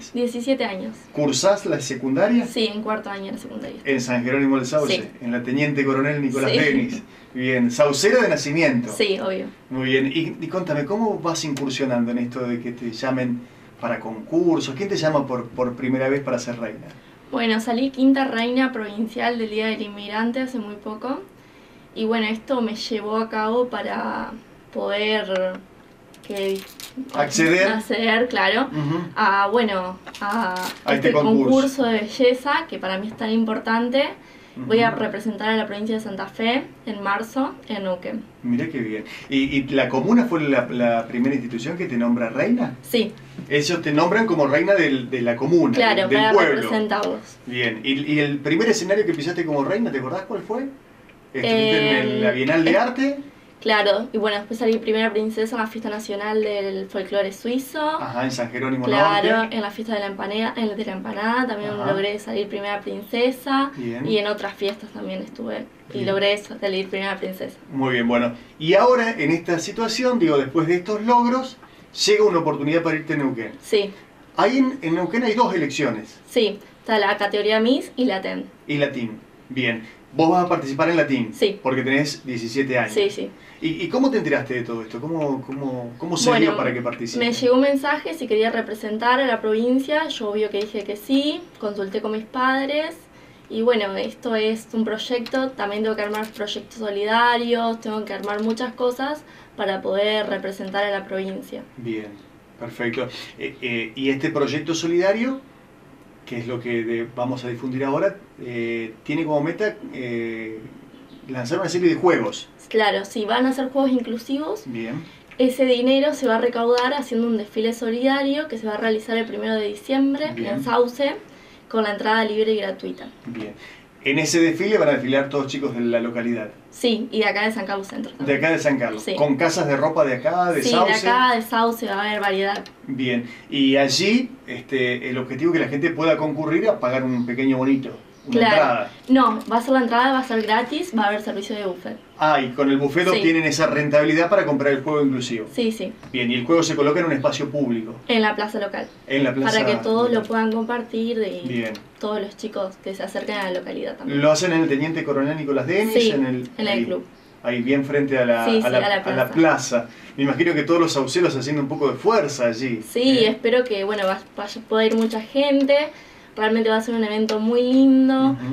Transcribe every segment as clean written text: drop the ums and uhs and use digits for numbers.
tenés? 17 años. ¿Cursás la secundaria? Sí, en cuarto año de la secundaria. En San Jerónimo del Sauce, Sí. en la Teniente Coronel Nicolás Sí. Denis. Bien, saucera de nacimiento. Sí, obvio. Muy bien, y contame, ¿cómo vas incursionando en esto de que te llamen para concursos? ¿Quién te llama por primera vez para ser reina? Bueno, salí quinta reina provincial del Día del Inmigrante hace muy poco. Y bueno, esto me llevó a cabo para poder acceder, claro, Ujú. a A este este concurso de belleza que para mí es tan importante. Voy a Ujú. representar a la provincia de Santa Fe en marzo en Neuquén. Mirá qué bien. ¿Y la comuna fue la primera institución que te nombra reina? Sí, Ellos te nombran como reina de la comuna, claro, del para pueblo. representarlos. Bien, ¿y el primer escenario que pisaste como reina, te acordás cuál fue? ¿Estuviste en la Bienal de Arte? Claro, y bueno, después salí primera princesa en la fiesta nacional del folclore suizo. Ajá, en San Jerónimo Claro, Norte. en la fiesta de la empanada también Ajá. logré salir primera princesa. Bien. Y en otras fiestas también estuve y Bien. logré salir primera princesa. Muy bien, bueno. Y ahora, en esta situación, digo, después de estos logros, llega una oportunidad para irte a Neuquén. Sí, Ahí en Neuquén hay dos elecciones, sí, está la categoría Miss y la TEN. y la TEAM. Bien. Vos vas a participar en la TEAM. Sí. Porque tenés 17 años. Sí, sí. ¿Y cómo te enteraste de todo esto? ¿Cómo se dio para que participes? Me llegó un mensaje si quería representar a la provincia. Yo obvio que dije que sí, consulté con mis padres. Y bueno, esto es un proyecto, también tengo que armar proyectos solidarios, tengo que armar muchas cosas para poder representar a la provincia. Bien, perfecto. Y este proyecto solidario, que es lo que vamos a difundir ahora, tiene como meta lanzar una serie de juegos. Claro, sí, van a ser juegos inclusivos. Bien. Ese dinero se va a recaudar haciendo un desfile solidario que se va a realizar el 1 de diciembre Bien. en Sauce, con la entrada libre y gratuita. Bien. En ese desfile van a desfilar todos chicos de la localidad. Sí, y de acá de San Carlos Centro De también. acá de San Carlos. Sí. Con casas de ropa de acá, de Sí, Sauce. de acá de Sauce va a haber variedad. Bien. Y allí el objetivo es que la gente pueda concurrir a pagar un pequeño bonito. Una entrada. No, va a ser la entrada, va a ser gratis, va a haber servicio de buffet. Ah, y con el buffet Sí. obtienen esa rentabilidad para comprar el juego inclusivo. Sí, sí, Bien, y el juego se coloca en un espacio público. en la plaza local. En la plaza. Para que todos lo puedan compartir y Bien. todos los chicos que se acerquen a la localidad también. Lo hacen en el Teniente Coronel Nicolás Denis, Sí, en el ahí, club. Ahí bien frente a la, Sí, sí, a la a la plaza. Me imagino que todos los sauceros haciendo un poco de fuerza allí. Sí, espero que bueno pueda ir mucha gente. Realmente va a ser un evento muy lindo. Ujú.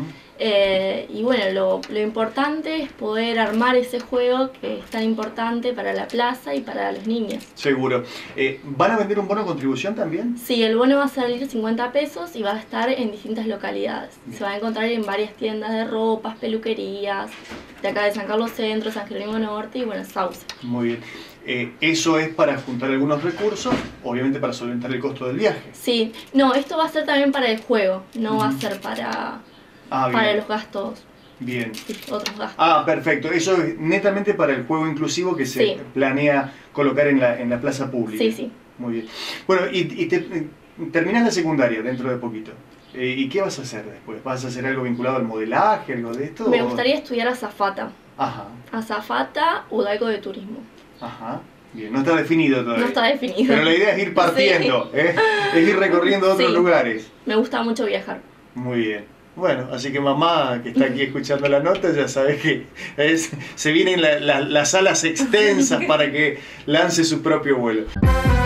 Y bueno, lo importante es poder armar ese juego que es tan importante para la plaza y para los niños. Seguro. ¿Van a vender un bono de contribución también? Sí, el bono va a salir 50 pesos y va a estar en distintas localidades. Bien. Se va a encontrar en varias tiendas de ropas, peluquerías, de acá de San Carlos Centro, San Jerónimo Norte y bueno, Sauce. Muy bien. Eso es para juntar algunos recursos, obviamente para solventar el costo del viaje. Sí, no, esto va a ser también para el juego, no va a Ujú. ser para Bien. los gastos, Bien. sí, otros gastos. Ah, perfecto. Eso es netamente para el juego inclusivo que se Sí. planea colocar en la plaza pública. Sí, sí. Muy bien. Bueno, terminás la secundaria dentro de poquito. ¿Y qué vas a hacer después? ¿Vas a hacer algo vinculado al modelaje, algo de esto? Me o- gustaría estudiar azafata. Ajá, Azafata o algo de turismo. ajá. Bien, no está definido todavía. No está definido. Pero la idea es ir partiendo, es ir recorriendo otros Sí. lugares. Me gusta mucho viajar. Muy bien. Bueno, así que mamá que está aquí escuchando la nota ya sabes que se vienen las alas extensas para que lance su propio vuelo.